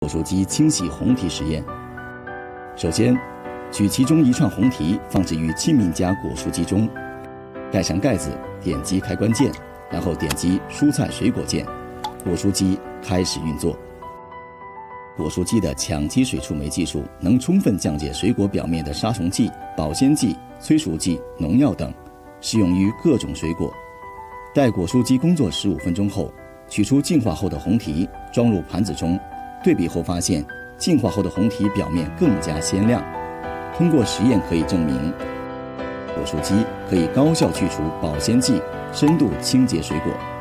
果蔬机清洗红提实验。首先，取其中一串红提放置于气密夹果蔬机中，盖上盖子，点击开关键，然后点击蔬菜水果键，果蔬机开始运作。果蔬机的羟基水触媒技术能充分降解水果表面的杀虫剂、保鲜剂、催熟剂、农药等，适用于各种水果。待果蔬机工作15分钟后，取出净化后的红提，装入盘子中，对比后发现净化后的红提表面更加鲜亮。通过实验可以证明，果蔬机可以高效去除保鲜剂，深度清洁水果。